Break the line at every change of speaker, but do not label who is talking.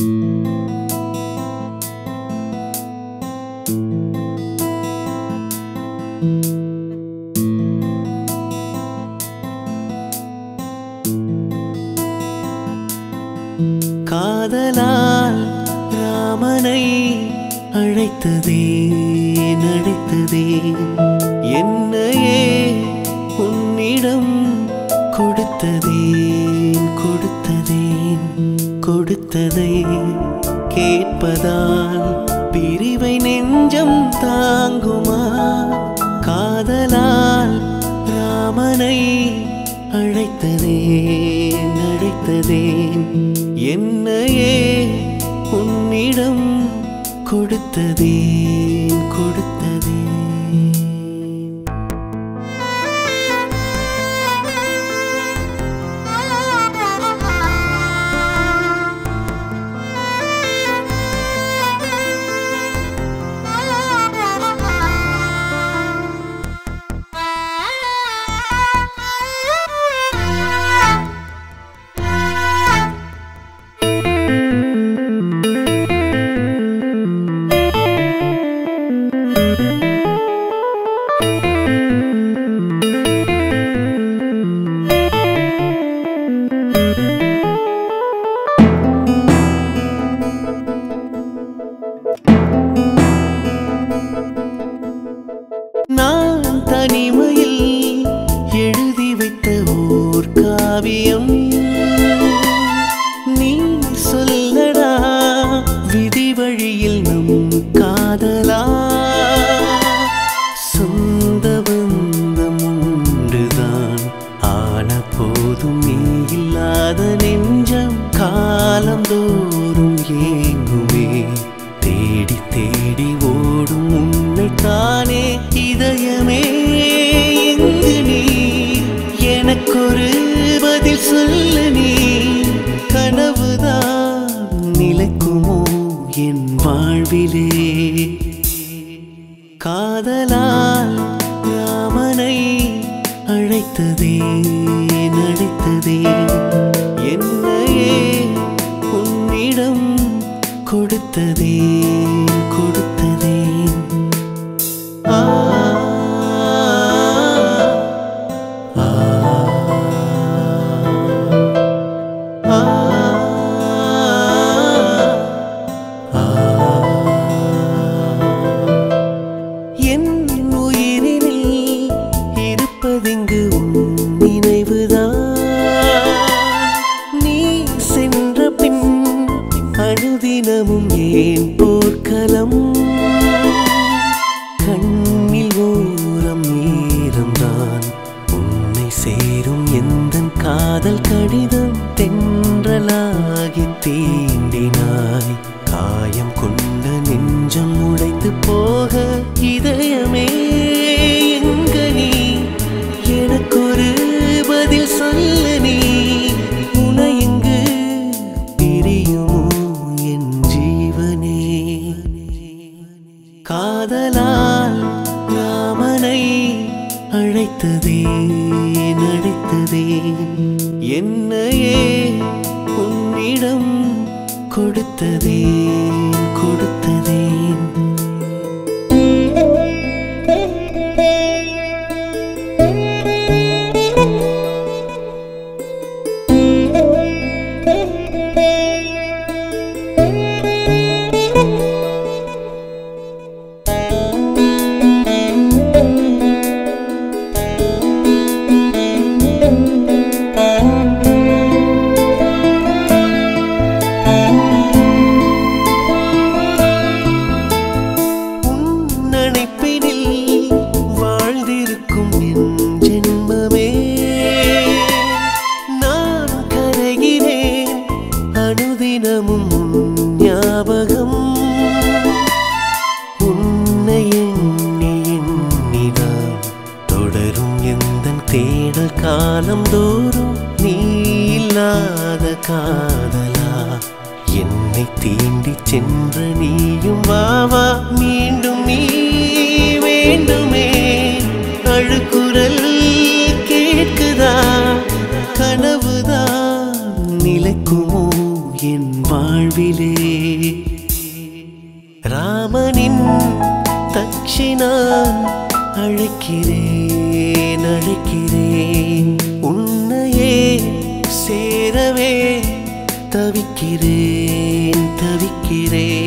காதலால் ராமனை அழைத்ததே நடித்ததே என்னையே உன்னிடம் கொடுத்ததை கேட்பதால் பிரிவை நெஞ்சம் தாங்குமா காதலால் ராமனை அழைத்ததே நடித்ததே என்னையே உன்னிடம் கொடுத்ததே நான் தனிமையில் எழுதி வைத்த ஓர் காவியம் நீ சொல்லடா விதி வழியில் நம் காதலா சொந்த பந்தம் உண்டுதான் ஆன போதும் நீ இல்லாத நெஞ்சம் காலந்தோறும் ஏங்குமே தேடி தேடி ஓடும் உன்னைத்தானே இதயமே எங்கு நீ எனக்கொரு பதில் சொல்ல நீ கனவுதான் நிலைக்குமோ என் வாழ்விலே காதலால் ராமனை அழைத்ததே நடித்ததே என்னையே உன்னிடம் கொடுத்ததே என் உயிரினில் இருப்பதெங்கு உன் நினைவுதான் நீ சென்ற பின் அனுதினமும் ஏன் போர்க்களம் கண்ணில் ஓரம் நேரம்தான் உன்னை சேரும் எந்தன் காதல் கடிதம் தென்றலாகி தீண்டினாய் காயம் கொண்ட நெஞ்சம் உடைந்து போக இதயமே எங்க நீ எனக்கொரு பதில் சொல்ல நீ உனை எங்கு பிரியுமோ என் ஜீவனே காதலால் ராமனை அழைத்ததே நடித்ததே என்னையே உன்னிடம் கொடுத்ததே அனுதினமும் ஞாபகம் உன்னை எண்ணி எண்ணிதான் தொடரும் எந்தன் தேடல் காலம் தோறும் நீ இல்லாத காதலா என்னை தீண்டி சென்ற நீயும் வாவா மீண்டும் நீ வேண்டுமே அழுக்குரல் கேட்குதா கனவுதான் நிலைக்குமோ என் வாழ்வில் பூவிலே ராமனின் தட்சிணான் அழைக்கிறேன் அழைக்கிறேன் உன்னையே சேரவே தவிக்கிறேன் தவிக்கிறேன்